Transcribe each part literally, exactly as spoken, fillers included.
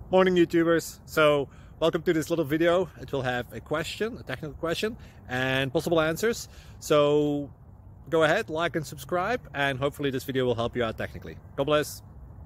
Morning YouTubers. So welcome to this little video. It will have a question, a technical question, and possible answers. So go ahead, like and subscribe, and hopefully this video will help you out technically. God bless.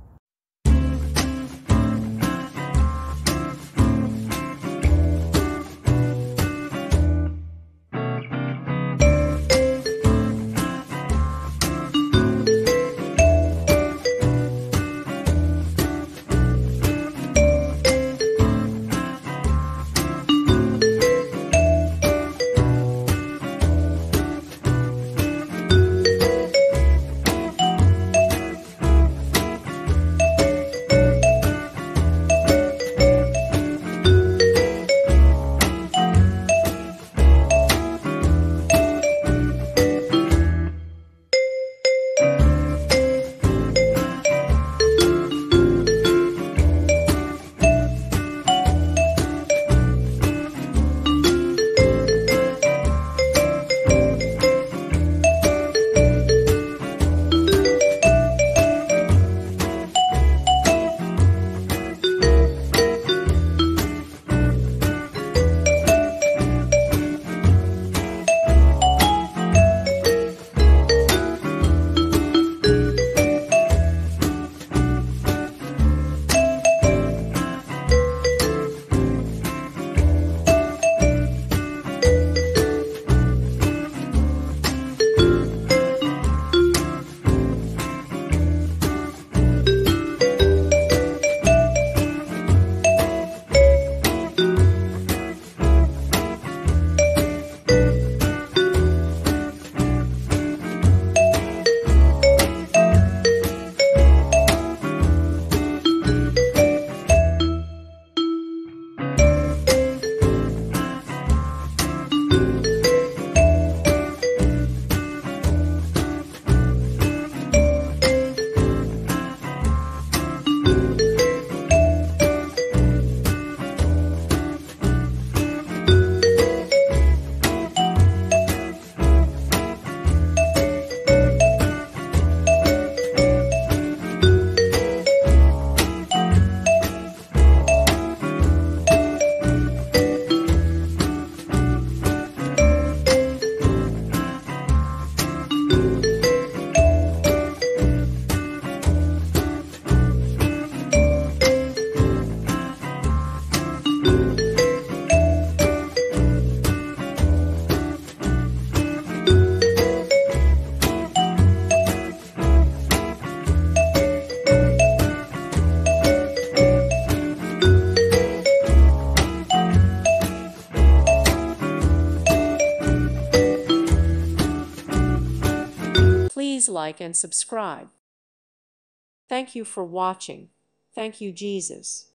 Please like and subscribe. Thank you for watching. Thank you, Jesus.